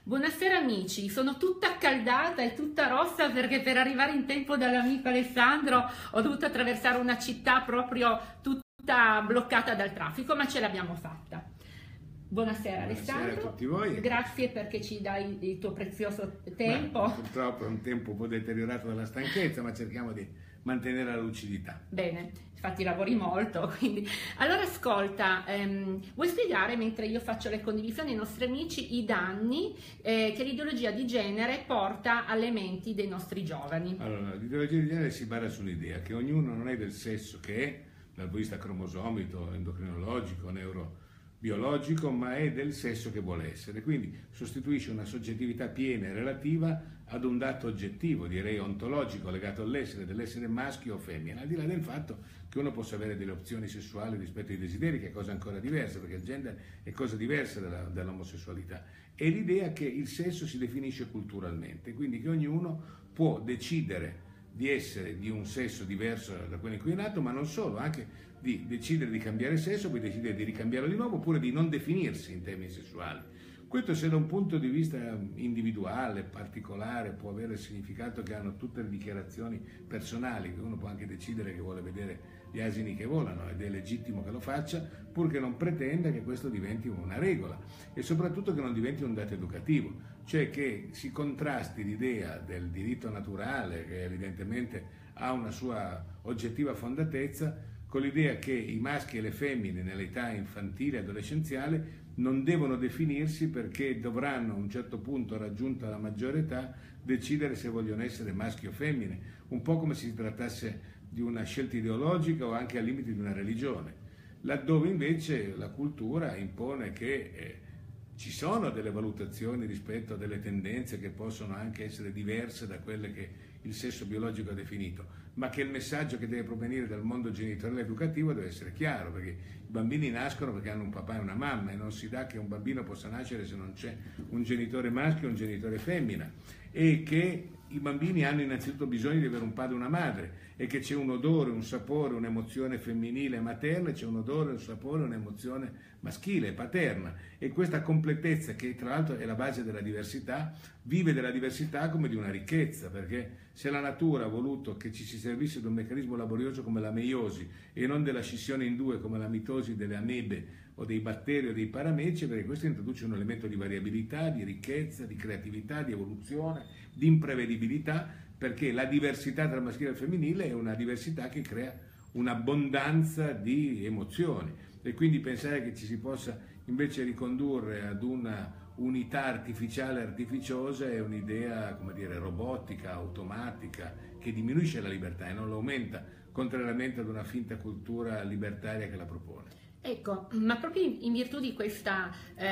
Buonasera amici, sono tutta accaldata e tutta rossa perché per arrivare in tempo dall'amico Alessandro ho dovuto attraversare una città proprio tutta bloccata dal traffico, ma ce l'abbiamo fatta. Buonasera Alessandro. Buonasera a tutti voi. Grazie perché ci dai il tuo prezioso tempo. Purtroppo è un tempo un po' deteriorato dalla stanchezza, ma cerchiamo di mantenere la lucidità. Bene, infatti lavori molto, quindi. Allora ascolta, vuoi spiegare, mentre io faccio le condivisioni ai nostri amici, i danni che l'ideologia di genere porta alle menti dei nostri giovani? Allora, l'ideologia di genere si basa sull'idea che ognuno non è del sesso che è, dal punto di vista cromosomico, endocrinologico, neurobiologico, ma è del sesso che vuole essere. Quindi sostituisce una soggettività piena e relativa ad un dato oggettivo, direi ontologico, legato all'essere, dell'essere maschio o femmina, al di là del fatto che uno possa avere delle opzioni sessuali rispetto ai desideri, che è cosa ancora diversa, perché il gender è cosa diversa dall'omosessualità. È l'idea che il sesso si definisce culturalmente, quindi che ognuno può decidere di essere di un sesso diverso da quello in cui è nato, ma non solo, anche di decidere di cambiare sesso, poi decidere di ricambiarlo di nuovo, oppure di non definirsi in termini sessuali. Questo, se da un punto di vista individuale, particolare, può avere il significato che hanno tutte le dichiarazioni personali, che uno può anche decidere che vuole vedere gli asini che volano ed è legittimo che lo faccia, purché non pretenda che questo diventi una regola e soprattutto che non diventi un dato educativo, cioè che si contrasti l'idea del diritto naturale, che evidentemente ha una sua oggettiva fondatezza, con l'idea che i maschi e le femmine nell'età infantile e adolescenziale non devono definirsi perché dovranno a un certo punto, raggiunta la maggiore età, decidere se vogliono essere maschi o femmine, un po' come se si trattasse di una scelta ideologica o anche al limite di una religione, laddove invece la cultura impone che ci sono delle valutazioni rispetto a delle tendenze che possono anche essere diverse da quelle che il sesso biologico ha definito, ma che il messaggio che deve provenire dal mondo genitoriale educativo deve essere chiaro, perché i bambini nascono perché hanno un papà e una mamma e non si dà che un bambino possa nascere se non c'è un genitore maschio e un genitore femmina, e che i bambini hanno innanzitutto bisogno di avere un padre e una madre, e che c'è un odore, un sapore, un'emozione femminile e materna, e c'è un odore, un sapore, un'emozione maschile e paterna, e questa completezza, che tra l'altro è la base della diversità, vive della diversità come di una ricchezza, perché se la natura ha voluto che ci si servisse di un meccanismo laborioso come la meiosi e non della scissione in due come la mitosi delle amebe o dei batteri o dei parameci, perché questo introduce un elemento di variabilità, di ricchezza, di creatività, di evoluzione, di imprevedibilità, perché la diversità tra il maschile e il femminile è una diversità che crea un'abbondanza di emozioni, e quindi pensare che ci si possa invece ricondurre ad una unità artificiale artificiosa è un'idea, come dire, robotica, automatica, che diminuisce la libertà e non l'aumenta, contrariamente ad una finta cultura libertaria che la propone. Ecco, ma proprio in virtù di questa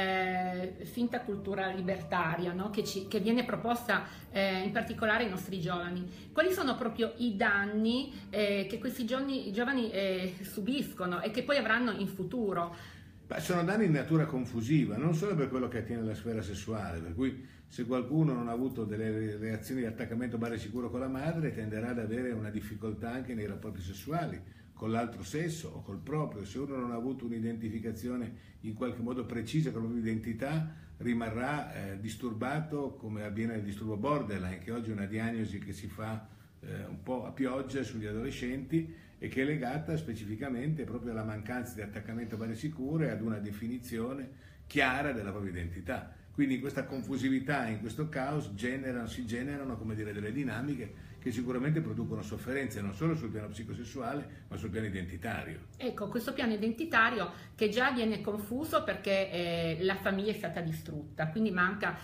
finta cultura libertaria, no, che viene proposta in particolare ai nostri giovani, quali sono proprio i danni che questi giovani subiscono e che poi avranno in futuro? Beh, sono danni di natura confusiva, non solo per quello che attiene alla sfera sessuale, per cui se qualcuno non ha avuto delle reazioni di attaccamento base sicuro con la madre, tenderà ad avere una difficoltà anche nei rapporti sessuali con l'altro sesso o col proprio. Se uno non ha avuto un'identificazione in qualche modo precisa con la propria identità, rimarrà disturbato, come avviene nel disturbo borderline, che oggi è una diagnosi che si fa un po' a pioggia sugli adolescenti e che è legata specificamente proprio alla mancanza di attaccamento a base sicure e ad una definizione chiara della propria identità. Quindi in questa confusività, in questo caos, si generano, come dire, delle dinamiche che sicuramente producono sofferenze non solo sul piano psicosessuale ma sul piano identitario. Ecco, questo piano identitario che già viene confuso perché la famiglia è stata distrutta, quindi manca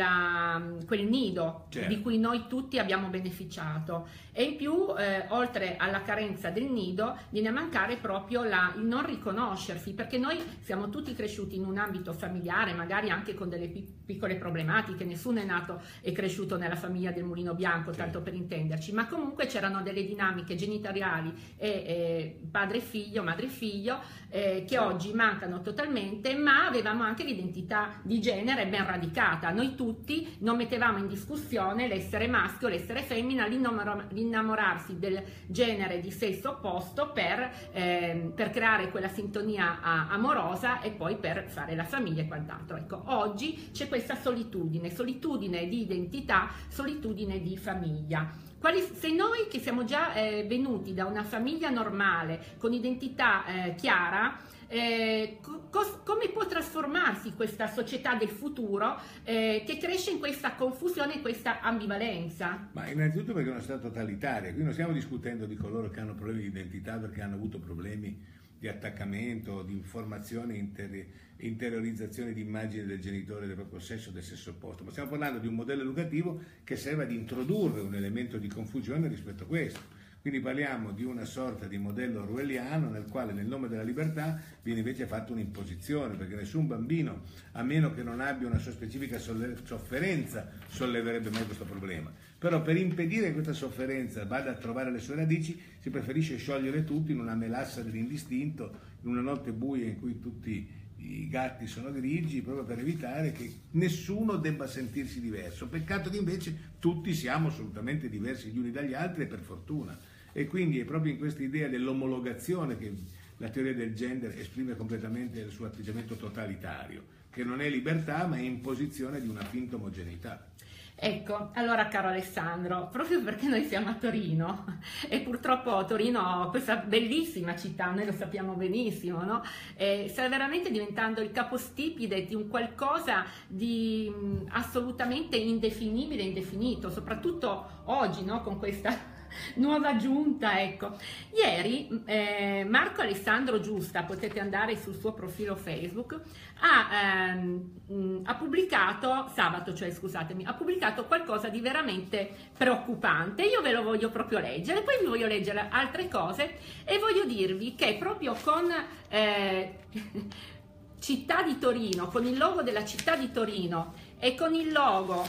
quel nido, certo, di cui noi tutti abbiamo beneficiato, e in più oltre alla carenza del nido viene a mancare proprio il non riconoscersi, perché noi siamo tutti cresciuti in un ambito familiare, magari anche con delle piccole problematiche, nessuno è nato e cresciuto nella famiglia del Mulino Bianco, certo, tanto per intenderci, ma comunque c'erano delle dinamiche genitoriali e padre e figlio, madre e figlio, che oggi mancano totalmente, ma avevamo anche l'identità di genere ben radicata. Noi tutti non mettevamo in discussione l'essere maschio, l'essere femmina, l'innamorarsi del genere di sesso opposto per creare quella sintonia amorosa e poi per fare la famiglia e quant'altro. Ecco, oggi c'è questa solitudine di identità, solitudine di famiglia. Se noi che siamo già venuti da una famiglia normale, con identità chiara, come può trasformarsi questa società del futuro che cresce in questa confusione, in questa ambivalenza? Ma innanzitutto perché è una società totalitaria, qui non stiamo discutendo di coloro che hanno problemi di identità perché hanno avuto problemi di attaccamento, di informazione, interiorizzazione di immagini del genitore del proprio sesso o del sesso opposto, ma stiamo parlando di un modello educativo che serve ad introdurre un elemento di confusione rispetto a questo. Quindi parliamo di una sorta di modello orwelliano nel quale nel nome della libertà viene invece fatta un'imposizione, perché nessun bambino, a meno che non abbia una sua specifica sofferenza, solleverebbe mai questo problema. Però per impedire che questa sofferenza vada a trovare le sue radici si preferisce sciogliere tutto in una melassa dell'indistinto, in una notte buia in cui tutti i gatti sono grigi, proprio per evitare che nessuno debba sentirsi diverso. Peccato che invece tutti siamo assolutamente diversi gli uni dagli altri, e per fortuna. E quindi è proprio in questa idea dell'omologazione che la teoria del gender esprime completamente il suo atteggiamento totalitario, che non è libertà ma è imposizione di una finta omogeneità. Ecco, allora caro Alessandro, proprio perché noi siamo a Torino e purtroppo Torino, questa bellissima città, noi lo sappiamo benissimo, no? Sta veramente diventando il capostipite di un qualcosa di assolutamente indefinibile, indefinito, soprattutto oggi, no? Con questa nuova giunta, ecco. Ieri Marco Alessandro Giusta, potete andare sul suo profilo Facebook, ha pubblicato, sabato cioè scusatemi, ha pubblicato qualcosa di veramente preoccupante. Io ve lo voglio proprio leggere, poi vi voglio leggere altre cose e voglio dirvi che proprio con Città di Torino, con il logo della Città di Torino e con il logo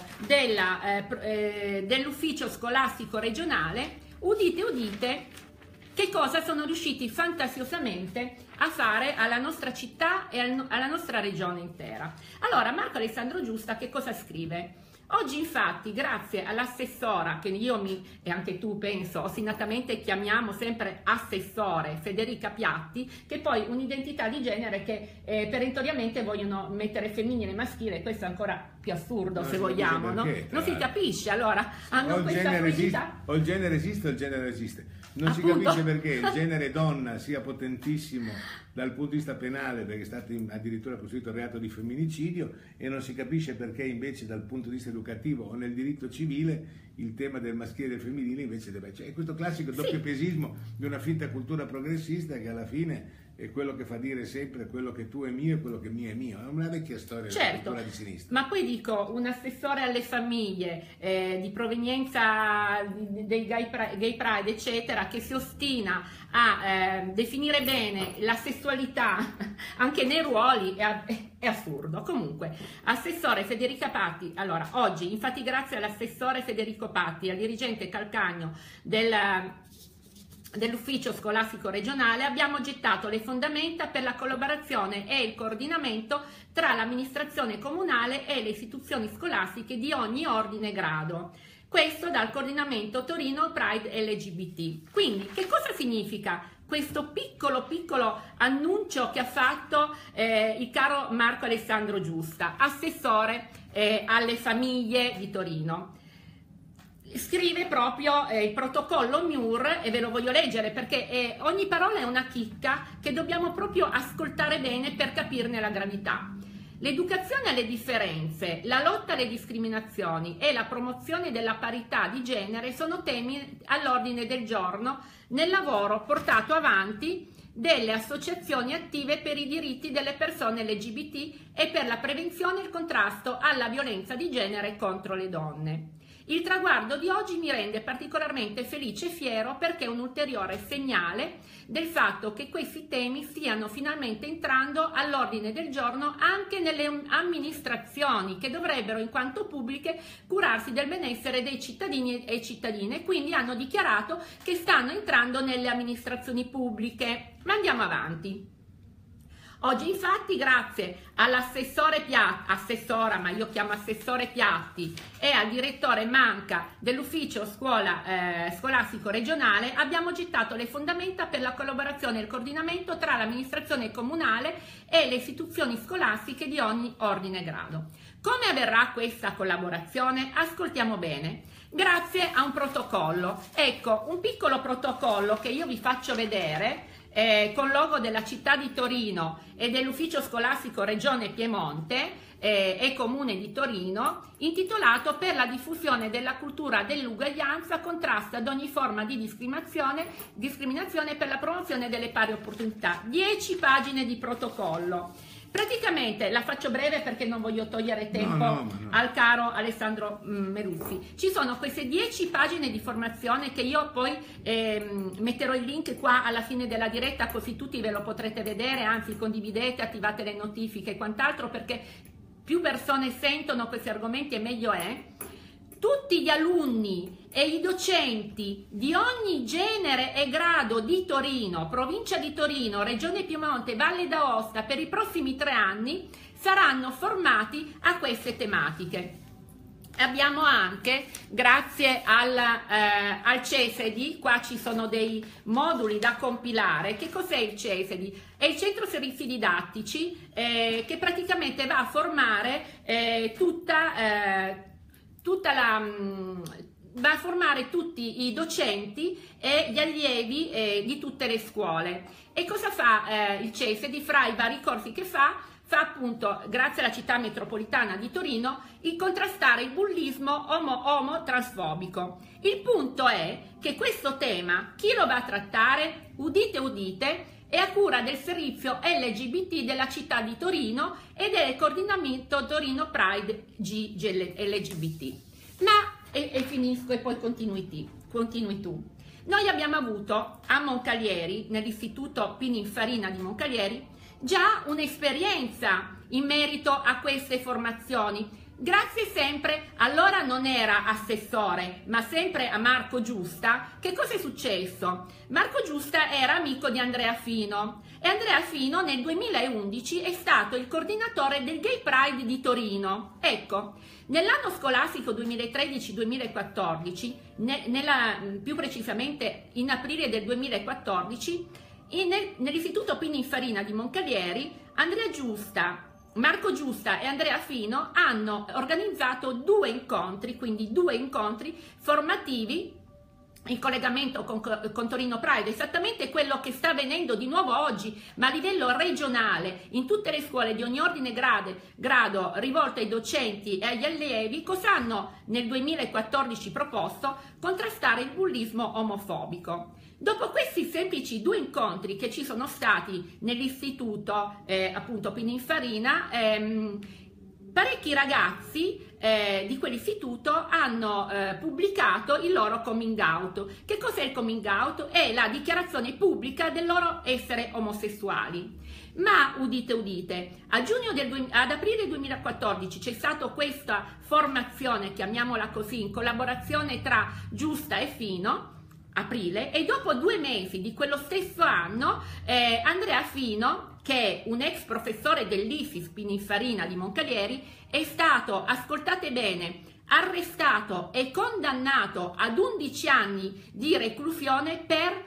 dell'ufficio scolastico regionale, udite udite che cosa sono riusciti fantasiosamente a fare alla nostra città e alla nostra regione intera. Allora, Marco Alessandro Giusta che cosa scrive? Oggi infatti, grazie all'assessora, che io e anche tu penso ostinatamente chiamiamo sempre assessore, Federica Piatti, che poi un'identità di genere che perentoriamente vogliono mettere femminile e maschile, questo è ancora più assurdo se vogliamo, no? Non si capisce, allora hanno questa fluidità. O il genere esiste o il genere esiste. Non si capisce perché il genere donna sia potentissimo dal punto di vista penale, perché è stato addirittura costituito il reato di femminicidio, e non si capisce perché invece dal punto di vista educativo o nel diritto civile il tema del maschile e del femminile invece deve... Cioè, è questo classico doppiopesismo di una finta cultura progressista che alla fine è quello che fa dire sempre quello che tu è mio e quello che mio è mio. È una vecchia storia della cultura di sinistra. Ma poi dico, un assessore alle famiglie di provenienza dei gay pride eccetera, che si ostina a definire bene la sessualità anche nei ruoli è assurdo. Comunque, assessore Federica Patti, allora oggi infatti grazie all'assessore Federico Patti, al dirigente Calcagno dell'ufficio scolastico regionale, abbiamo gettato le fondamenta per la collaborazione e il coordinamento tra l'amministrazione comunale e le istituzioni scolastiche di ogni ordine e grado. Questo dal coordinamento Torino Pride LGBT. Quindi che cosa significa questo piccolo annuncio che ha fatto il caro Marco Alessandro Giusta, assessore alle famiglie di Torino? Scrive proprio il protocollo MIUR, e ve lo voglio leggere perché ogni parola è una chicca che dobbiamo proprio ascoltare bene per capirne la gravità. L'educazione alle differenze, la lotta alle discriminazioni e la promozione della parità di genere sono temi all'ordine del giorno nel lavoro portato avanti delle associazioni attive per i diritti delle persone LGBT e per la prevenzione e il contrasto alla violenza di genere contro le donne. Il traguardo di oggi mi rende particolarmente felice e fiero perché è un ulteriore segnale del fatto che questi temi stiano finalmente entrando all'ordine del giorno anche nelle amministrazioni, che dovrebbero in quanto pubbliche curarsi del benessere dei cittadini e cittadine, quindi hanno dichiarato che stanno entrando nelle amministrazioni pubbliche. Ma andiamo avanti. Oggi infatti, grazie all'assessore assessora, ma io chiamo assessore Piatti, e al direttore Manca dell'ufficio scolastico regionale, abbiamo gettato le fondamenta per la collaborazione e il coordinamento tra l'amministrazione comunale e le istituzioni scolastiche di ogni ordine e grado. Come avverrà questa collaborazione? Ascoltiamo bene. Grazie a un protocollo. Ecco, un piccolo protocollo che io vi faccio vedere con logo della città di Torino e dell'ufficio scolastico Regione Piemonte e Comune di Torino, intitolato "Per la diffusione della cultura dell'uguaglianza, contrasto ad ogni forma di discriminazione per la promozione delle pari opportunità". 10 pagine di protocollo. Praticamente la faccio breve perché non voglio togliere tempo al caro Alessandro Meruzzi. Ci sono queste 10 pagine di formazione che io poi metterò il link qua alla fine della diretta, così tutti ve lo potrete vedere, anzi condividete, attivate le notifiche e quant'altro, perché più persone sentono questi argomenti e meglio è. Tutti gli alunni e i docenti di ogni genere e grado di Torino, provincia di Torino, Regione Piemonte, Valle d'Aosta, per i prossimi 3 anni saranno formati a queste tematiche. Abbiamo anche, grazie al CESEDI, qua ci sono dei moduli da compilare. Che cos'è il CESEDI? È il Centro Servizi Didattici che praticamente va a formare va a formare tutti i docenti e gli allievi di tutte le scuole. E cosa fa il CESEDI? Fra i vari corsi che fa appunto, grazie alla città metropolitana di Torino, il contrastare il bullismo omo-transfobico. Il punto è che questo tema, chi lo va a trattare? Udite udite, è a cura del servizio LGBT della città di Torino e del coordinamento Torino Pride LGBT. Ma, e finisco e poi continui tu. Noi abbiamo avuto a Moncalieri, nell'istituto Pininfarina di Moncalieri, già un'esperienza in merito a queste formazioni, grazie sempre, allora non era assessore, ma sempre a Marco Giusta. Che cosa è successo? Marco Giusta era amico di Andrea Fino e Andrea Fino nel 2011 è stato il coordinatore del Gay Pride di Torino. Ecco, nell'anno scolastico 2013-2014, più precisamente in aprile del 2014, nell'istituto Pininfarina di Moncalieri, Marco Giusta e Andrea Fino hanno organizzato 2 incontri, quindi 2 incontri formativi in collegamento con Torino Pride, esattamente quello che sta avvenendo di nuovo oggi, ma a livello regionale, in tutte le scuole di ogni ordine e grado, rivolto ai docenti e agli allievi. Cosa hanno nel 2014 proposto? Contrastare il bullismo omofobico. Dopo questi semplici 2 incontri che ci sono stati nell'istituto appunto Pininfarina, parecchi ragazzi di quell'istituto hanno pubblicato il loro coming out. Che cos'è il coming out? È la dichiarazione pubblica del loro essere omosessuali. Ma udite udite, ad aprile 2014 c'è stata questa formazione, chiamiamola così, in collaborazione tra Giusta e Fino, aprile, e dopo 2 mesi di quello stesso anno Andrea Fino, che è un ex professore dell'ISIS Pininfarina di Moncalieri, è stato, ascoltate bene, arrestato e condannato ad 11 anni di reclusione per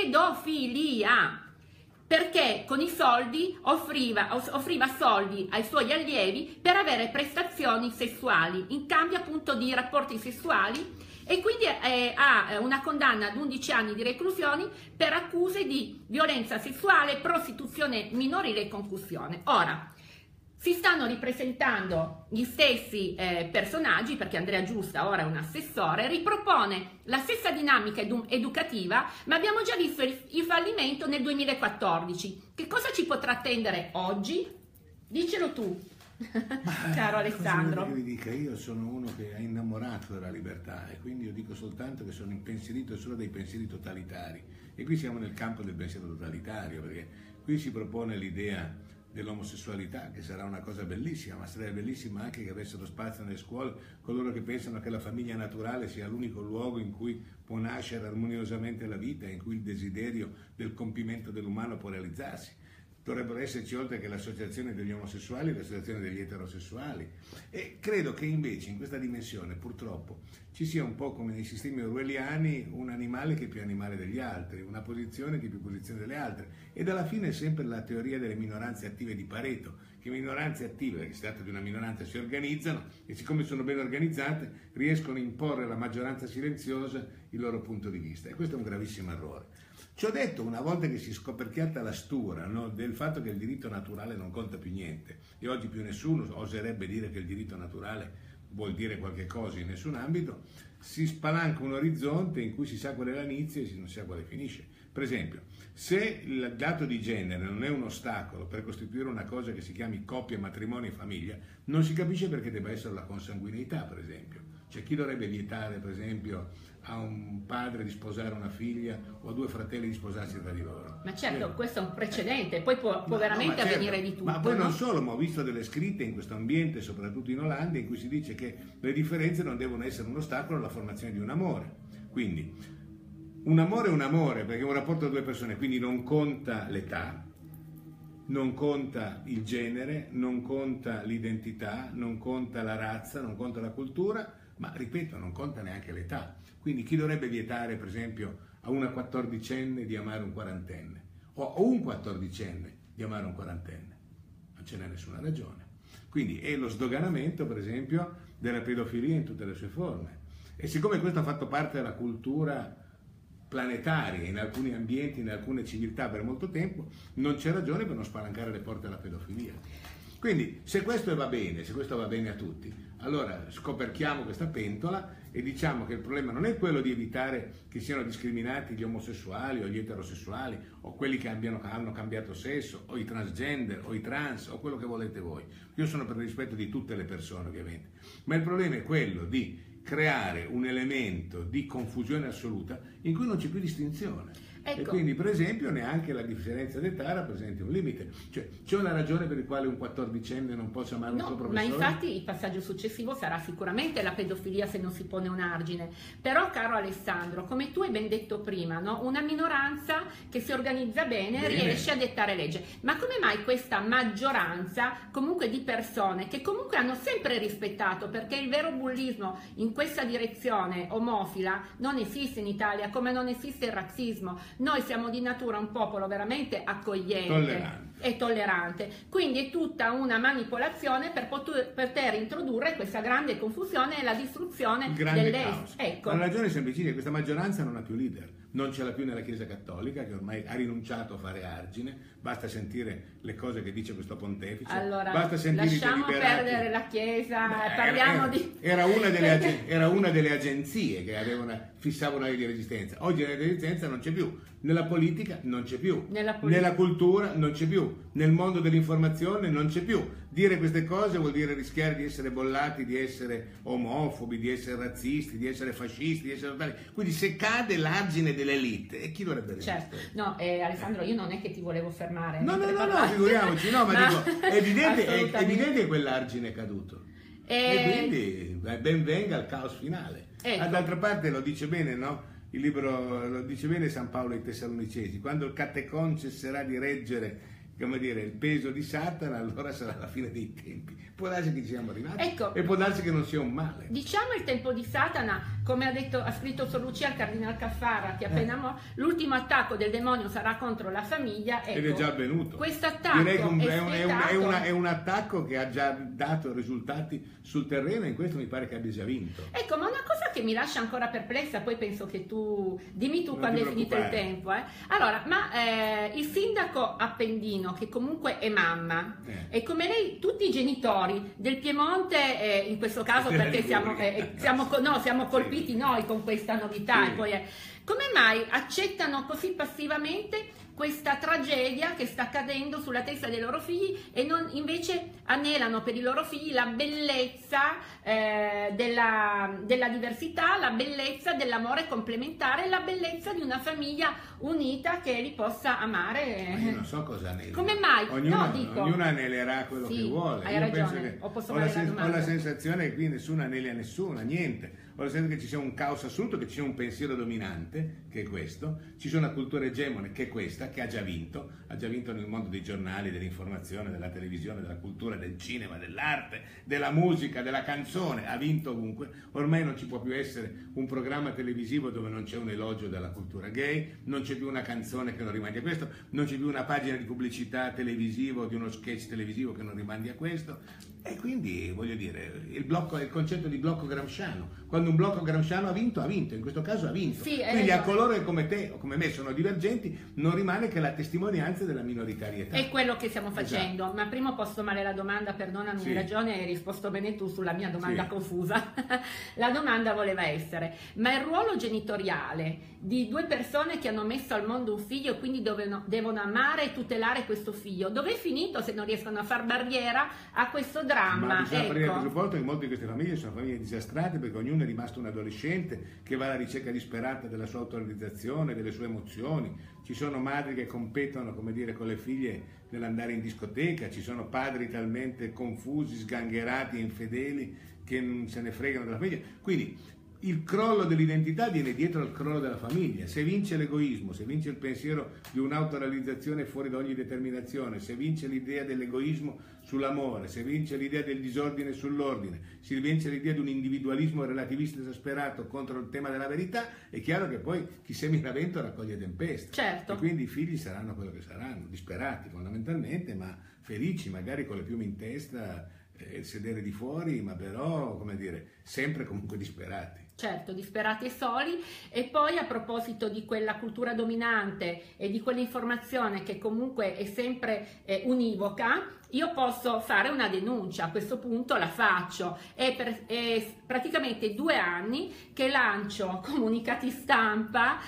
pedofilia, perché con i soldi offriva soldi ai suoi allievi per avere prestazioni sessuali in cambio appunto di rapporti sessuali, e quindi ha una condanna ad 11 anni di reclusione per accuse di violenza sessuale, prostituzione minorile e concussione. Ora, si stanno ripresentando gli stessi personaggi, perché Andrea Giusta ora è un assessore, ripropone la stessa dinamica educativa, ma abbiamo già visto il fallimento nel 2014. Che cosa ci potrà attendere oggi? Dicelo tu. Caro Alessandro. Che vi dica, io sono uno che è innamorato della libertà e quindi io dico soltanto che sono impensierito solo dai pensieri totalitari, e qui siamo nel campo del pensiero totalitario, perché qui si propone l'idea dell'omosessualità, che sarà una cosa bellissima, ma sarebbe bellissima anche che avessero spazio nelle scuole coloro che pensano che la famiglia naturale sia l'unico luogo in cui può nascere armoniosamente la vita, in cui il desiderio del compimento dell'umano può realizzarsi. dovrebbero esserci, oltre che l'associazione degli omosessuali, l'associazione degli eterosessuali. E credo che invece in questa dimensione purtroppo ci sia un po' come nei sistemi orwelliani un animale che è più animale degli altri, una posizione che è più posizione delle altre, ed alla fine è sempre la teoria delle minoranze attive di Pareto, che minoranze attive, perché si tratta di una minoranza, si organizzano e siccome sono ben organizzate riescono a imporre alla maggioranza silenziosa il loro punto di vista, e questo è un gravissimo errore. Ci ho detto, una volta che si è scoperchiata la stura, no, del fatto che il diritto naturale non conta più niente, e oggi più nessuno oserebbe dire che il diritto naturale vuol dire qualche cosa in nessun ambito, si spalanca un orizzonte in cui si sa qual è l'inizio e non si sa quale finisce. Per esempio, se il dato di genere non è un ostacolo per costituire una cosa che si chiami coppia, matrimonio e famiglia, non si capisce perché debba essere la consanguineità, per esempio. Cioè, chi dovrebbe vietare, per esempio, a un padre di sposare una figlia o a due fratelli di sposarsi tra di loro? Ma certo, questo è un precedente, poi può veramente avvenire di tutto. Ma poi no? non solo, ma ho visto delle scritte in questo ambiente, soprattutto in Olanda, in cui si dice che le differenze non devono essere un ostacolo alla formazione di un amore. Quindi, un amore è un amore, perché è un rapporto tra due persone, quindi non conta l'età, non conta il genere, non conta l'identità, non conta la razza, non conta la cultura, ma ripeto, non conta neanche l'età. Quindi chi dovrebbe vietare, per esempio, a una 14enne di amare un quarantenne o a un 14enne di amare un quarantenne? Non ce n'è nessuna ragione. Quindi è lo sdoganamento, per esempio, della pedofilia in tutte le sue forme. E siccome questo ha fatto parte della cultura planetaria in alcuni ambienti, in alcune civiltà per molto tempo, non c'è ragione per non spalancare le porte alla pedofilia. Quindi se questo va bene, se questo va bene a tutti, allora scoperchiamo questa pentola e diciamo che il problema non è quello di evitare che siano discriminati gli omosessuali o gli eterosessuali o quelli che hanno cambiato sesso o i transgender o i trans o quello che volete voi. Io sono per il rispetto di tutte le persone ovviamente, ma il problema è quello di creare un elemento di confusione assoluta in cui non c'è più distinzione. Ecco. E quindi, per esempio, neanche la differenza d'età rappresenta un limite. Cioè, c'è una ragione per la quale un 14enne non possa amare un suo professore? Ma infatti il passaggio successivo sarà sicuramente la pedofilia se non si pone un argine. Però, caro Alessandro, come tu hai ben detto prima, no? Una minoranza che si organizza bene riesce a dettare legge. Ma come mai questa maggioranza comunque di persone che comunque hanno sempre rispettato, perché il vero bullismo in questa direzione omofila non esiste in Italia, come non esiste il razzismo. Noi siamo di natura un popolo veramente accogliente e tollerante, quindi è tutta una manipolazione per poter introdurre questa grande confusione e la distruzione dell'est. Ecco. La ragione è semplicissima: questa maggioranza non ha più leader, non ce l'ha più nella Chiesa Cattolica, che ormai ha rinunciato a fare argine, basta sentire le cose che dice questo pontefice, allora, basta sentire lasciamo perdere la Chiesa, parliamo di... Era una delle agenzie che fissavano la linea di resistenza. Oggi la linea di resistenza non c'è più, nella politica non c'è più, nella cultura non c'è più, nel mondo dell'informazione non c'è più. Dire queste cose vuol dire rischiare di essere bollati, di essere omofobi, di essere razzisti, di essere fascisti, di essere totali. Quindi se cade l'argine dell'elite, e chi dovrebbe resistere? Certo, no, Alessandro, io non è che ti volevo fermare. No, figuriamoci, no, ma dico, è evidente che quell'argine è caduto. E quindi ben venga il caos finale. Ecco. D'altra parte lo dice bene, no? Il libro lo dice bene San Paolo ai Tessalonicesi: quando il catecon cesserà di reggere, come dire, il peso di Satana, allora sarà la fine dei tempi. Può darsi che ci siamo arrivati, ecco, e può darsi che non sia un male. Diciamo il tempo di Satana, come ha scritto Sor Lucia al Cardinal Caffarra, che appena l'ultimo attacco del demonio sarà contro la famiglia. Ecco, ed è già avvenuto. Questo attacco direi che è un attacco che ha già dato risultati sul terreno, e in questo mi pare che abbia già vinto. Ecco, ma una cosa che mi lascia ancora perplessa, poi penso che dimmi tu quando è finito il tempo. Allora, ma il sindaco appendino, che comunque è mamma, e come lei, tutti i genitori del Piemonte, in questo caso perché siamo colpiti noi con questa novità, e poi come mai accettano così passivamente questa tragedia che sta accadendo sulla testa dei loro figli, e non invece anelano per i loro figli la bellezza della diversità, la bellezza dell'amore complementare, la bellezza di una famiglia unita che li possa amare. Ma io non so cosa anelano. Come mai? Ognuno anelerà quello che vuole. Hai ragione. Ho la sensazione che qui nessuno anelia nessuno, niente. voglio sempre che ci sia un caos assoluto, che ci sia un pensiero dominante, che è questo, ci sia una cultura egemone, che è questa, che ha già vinto nel mondo dei giornali, dell'informazione, della televisione, della cultura, del cinema, dell'arte, della musica, della canzone, ha vinto ovunque. Ormai non ci può più essere un programma televisivo dove non c'è un elogio della cultura gay, non c'è più una canzone che non rimandi a questo, non c'è più una pagina di pubblicità televisivo, di uno sketch televisivo che non rimandi a questo. E quindi, voglio dire, il concetto di blocco gramsciano, quando un blocco gramsciano ha vinto, in questo caso ha vinto. Sì, quindi a coloro che come te o come me sono divergenti non rimane che la testimonianza della minoritarietà. È quello che stiamo facendo, esatto. Ma prima ho posto male la domanda, perdonami, hai ragione, hai risposto bene tu sulla mia domanda confusa. La domanda voleva essere, ma il ruolo genitoriale di due persone che hanno messo al mondo un figlio e quindi devono amare e tutelare questo figlio, dove è finito se non riescono a far barriera a questo dramma? Ma bisogna partire dal presupposto che molte di queste famiglie sono famiglie disastrate, perché ognuno è rimasto un adolescente che va alla ricerca disperata della sua autorealizzazione, delle sue emozioni. Ci sono madri che competono, come dire, con le figlie nell'andare in discoteca, ci sono padri talmente confusi, sgangherati e infedeli che non se ne fregano della famiglia. Quindi il crollo dell'identità viene dietro al crollo della famiglia. Se vince l'egoismo, se vince il pensiero di un'autorealizzazione fuori da ogni determinazione, se vince l'idea dell'egoismo sull'amore, se vince l'idea del disordine sull'ordine, se vince l'idea di un individualismo relativista esasperato contro il tema della verità, è chiaro che poi chi semina vento raccoglie tempesta. Certo. E quindi i figli saranno quello che saranno, disperati fondamentalmente, ma felici, magari con le piume in testa, sedere di fuori, ma però, come dire, sempre comunque disperati. Certo, disperati e soli. E poi, a proposito di quella cultura dominante e di quell'informazione che comunque è sempre univoca, io posso fare una denuncia, a questo punto la faccio. È praticamente 2 anni che lancio comunicati stampa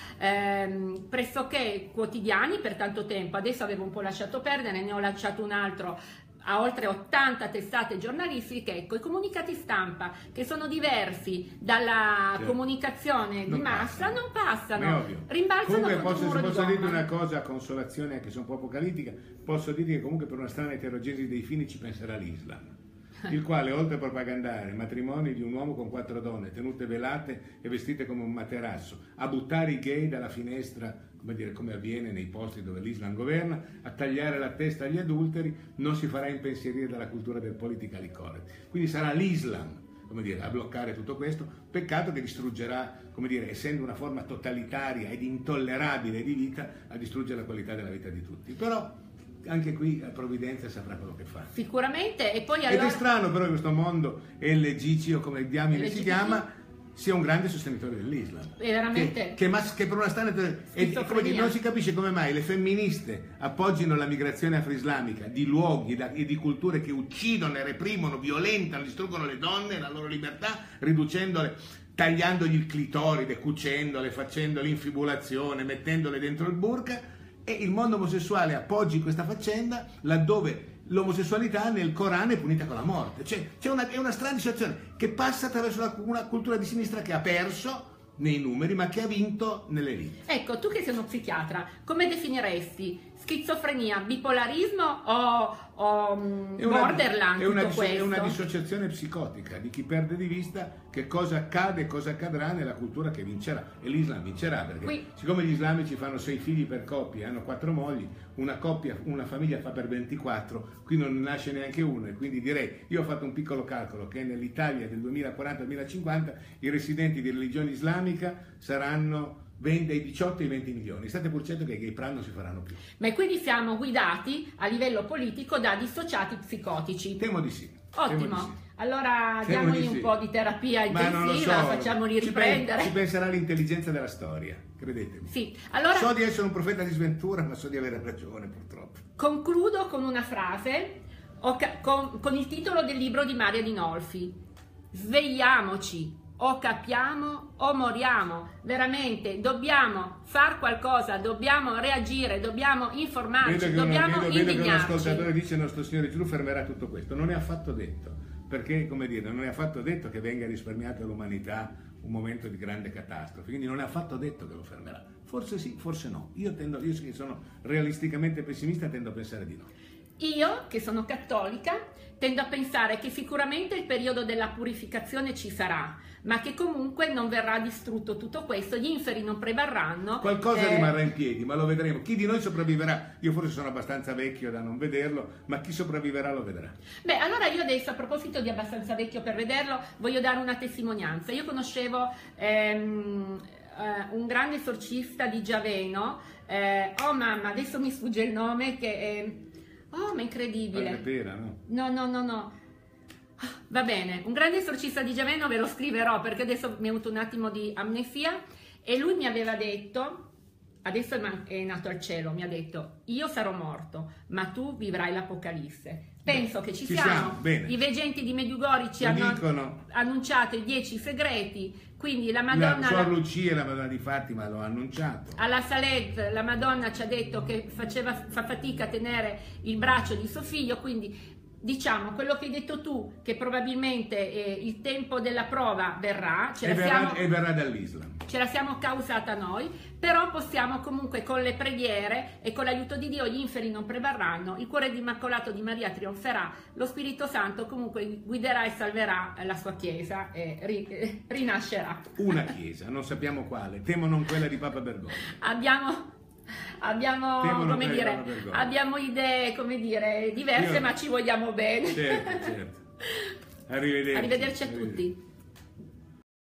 pressoché quotidiani per tanto tempo. Adesso avevo un po' lasciato perdere, ne ho lanciato un altro a oltre 80 testate giornalistiche. Ecco, i comunicati stampa che sono diversi dalla comunicazione di massa non passano, rimbalzano contro un muro di posso gomma. dirti una cosa a consolazione, anche se un po' apocalittica, posso dirti che comunque per una strana eterogenesi dei fini ci penserà l'Islam, il quale, oltre a propagandare matrimoni di un uomo con 4 donne tenute velate e vestite come un materasso, a buttare i gay dalla finestra, come dire, come avviene nei posti dove l'Islam governa, a tagliare la testa agli adulteri, non si farà impensierire dalla cultura del politically correct. Quindi sarà l'Islam, come dire, a bloccare tutto questo. Peccato che distruggerà, come dire, essendo una forma totalitaria ed intollerabile di vita, a distruggere la qualità della vita di tutti. Però anche qui la provvidenza saprà quello che fa. Sicuramente. E poi allora... Ed è strano però che questo mondo LGC, o come diamine si chiama, sia un grande sostenitore dell'Islam. Veramente. Che per una strana non si capisce come mai le femministe appoggino la migrazione afro-islamica di luoghi e di culture che uccidono, reprimono, violentano, distruggono le donne e la loro libertà, riducendole, tagliandogli il clitoride, cucendole, facendo l'infibulazione, mettendole dentro il burqa, e il mondo omosessuale appoggi questa faccenda laddove l'omosessualità nel Corano è punita con la morte. Cioè, è una strana situazione che passa attraverso una cultura di sinistra che ha perso nei numeri ma che ha vinto nell'elite. Ecco, tu che sei uno psichiatra, come definiresti schizofrenia, bipolarismo o borderline? È una dissociazione psicotica di chi perde di vista che cosa accade e cosa accadrà nella cultura che vincerà, e l'Islam vincerà, perché siccome gli islamici fanno 6 figli per coppia e hanno 4 mogli, una famiglia fa per 24, qui non nasce neanche uno, e quindi direi, io ho fatto un piccolo calcolo che nell'Italia del 2040-2050 i residenti di religione islamica saranno dai 18 ai 20 milioni. State pur certo che i gay pride non si faranno più. Ma quindi siamo guidati a livello politico da dissociati psicotici? Temo di sì. Ottimo. Allora diamogli un po' di terapia intensiva, facciamoli riprendere. Si penserà all'intelligenza della storia, credetemi. Sì. Allora, so di essere un profeta di sventura, ma so di avere ragione, purtroppo. Concludo con una frase, con il titolo del libro di Maria Dinolfi: svegliamoci, o capiamo o moriamo. Veramente dobbiamo far qualcosa, dobbiamo reagire, dobbiamo informarci, dobbiamo indignarci. Vedo che un ascoltatore dice: il nostro Signore Gesù fermerà tutto questo. Non è affatto detto, perché, come dire, non è affatto detto che venga risparmiato all'umanità un momento di grande catastrofe, quindi non è affatto detto che lo fermerà. Forse sì, forse no. Io che sono realisticamente pessimista, tendo a pensare di no. Io, che sono cattolica, tendo a pensare che sicuramente il periodo della purificazione ci sarà, ma che comunque non verrà distrutto tutto questo, gli inferi non prevarranno. Qualcosa rimarrà in piedi, ma lo vedremo. Chi di noi sopravviverà? Io forse sono abbastanza vecchio da non vederlo, ma chi sopravviverà lo vedrà. Beh, allora io adesso, a proposito di abbastanza vecchio per vederlo, voglio dare una testimonianza. Io conoscevo un grande esorcista di Giaveno, oh mamma, adesso mi sfugge il nome, che oh, ma incredibile. Pera, no? No. Va bene, un grande esorcista di Giaveno, ve lo scriverò perché adesso mi è avuto un attimo di amnesia, e lui mi aveva detto, adesso è nato al cielo, mi ha detto: io sarò morto, ma tu vivrai l'Apocalisse. Penso che ci siamo. I veggenti di Medjugorje ci hanno annunciato i 10 segreti, quindi la Madonna... Suor Lucia e la Madonna di Fatima lo ha annunciato. Alla Salet la Madonna ci ha detto che fa fatica a tenere il braccio di suo figlio, quindi... Diciamo, quello che hai detto tu, che probabilmente il tempo della prova verrà, e verrà dall'Islam. Ce la siamo causata noi, però possiamo comunque con le preghiere e con l'aiuto di Dio gli inferi non prevarranno, il cuore immacolato di Maria trionferà, lo Spirito Santo comunque guiderà e salverà la sua Chiesa e rinascerà. Una Chiesa, non sappiamo quale, temo non quella di Papa Bergoglio. Abbiamo idee, come dire, diverse, ma ci vogliamo bene. Certo. Arrivederci. Arrivederci a tutti.